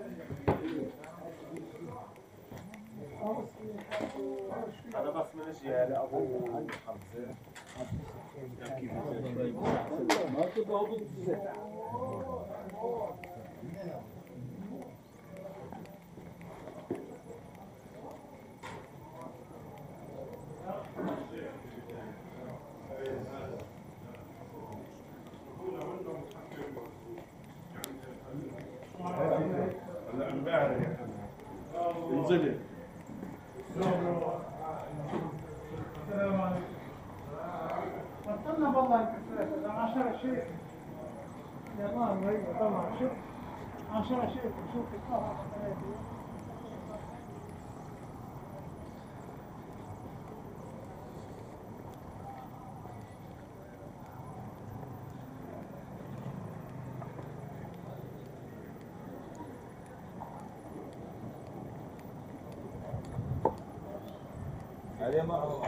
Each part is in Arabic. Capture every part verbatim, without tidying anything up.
أنا بس من أشياء لأبو حمزة. هلا امبارح انزلي. السلام عليكم. بطلنا والله الكفايه عشرة شيء يا الله هي طبعا شوف عشرة شيء شوف الطبعه عليه ما هو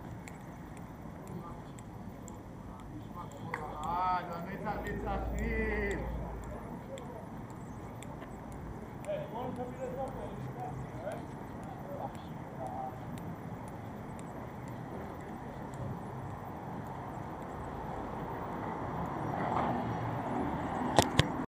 Ah, la mesa, mesa, sí.